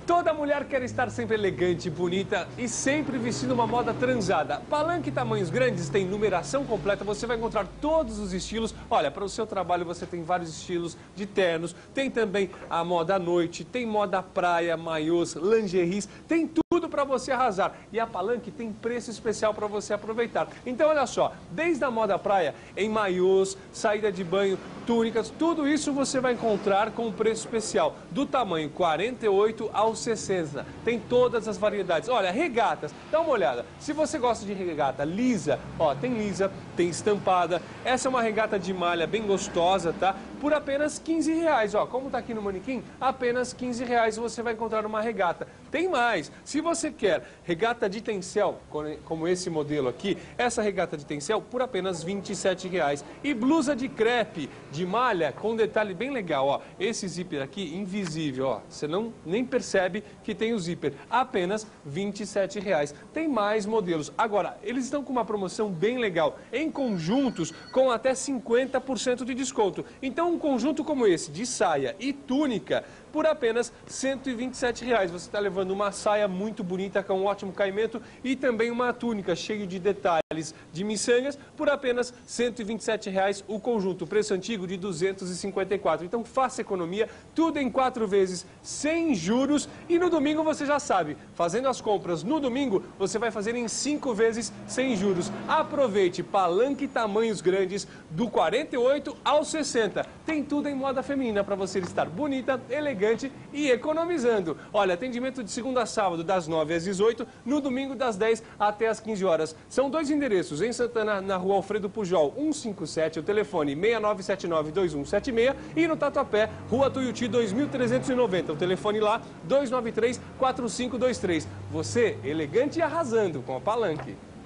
Toda mulher quer estar sempre elegante, bonita e sempre vestindo uma moda transada. Palanque Tamanhos Grandes tem numeração completa, você vai encontrar todos os estilos. Olha, para o seu trabalho você tem vários estilos de ternos, tem também a moda à noite, tem moda praia, maiôs, lingeries, tem tudo para você arrasar. E a Palanque tem preço especial para você aproveitar. Então olha só, desde a moda praia, em maiôs, saída de banho, túnicas, tudo isso você vai encontrar com preço especial, do tamanho 48 ao 60. Tem todas as variedades. Olha, regatas, dá uma olhada. Se você gosta de regata lisa, ó, tem lisa, tem estampada. Essa é uma regata de malha bem gostosa, tá? Por apenas R$15, ó. Como tá aqui no manequim, apenas R$15 você vai encontrar uma regata. Tem mais. Se você quer regata de tencel, como esse modelo aqui, essa regata de tencel por apenas R$27. E blusa de crepe, de malha, com detalhe bem legal, ó. Esse zíper aqui, invisível, ó. Você nem percebe que tem o zíper. Apenas R$27. Tem mais modelos. Agora, eles estão com uma promoção bem legal, em conjuntos com até 50% de desconto. Então, um conjunto como esse, de saia e túnica, por apenas R$127. Você está levando uma saia muito bonita, com um ótimo caimento, e também uma túnica cheia de detalhes de miçangas, por apenas R$127 o conjunto. Preço antigo de R$254. Então faça economia, tudo em 4 vezes, sem juros. E no domingo você já sabe, fazendo as compras no domingo, você vai fazer em 5 vezes sem juros. Aproveite, Palanque Tamanhos Grandes, do 48 ao 60. Tem tudo em moda feminina para você estar bonita, elegante e economizando. Olha, atendimento de segunda a sábado, das 9 às 18, no domingo das 10 até às 15 horas. São 2 endereços, em Santana, na rua Alfredo Pujol, 157, o telefone 6979-2176, e no Tatuapé, rua Tuiuti, 2390, o telefone lá, 293-4523. Você, elegante e arrasando com a Palanque.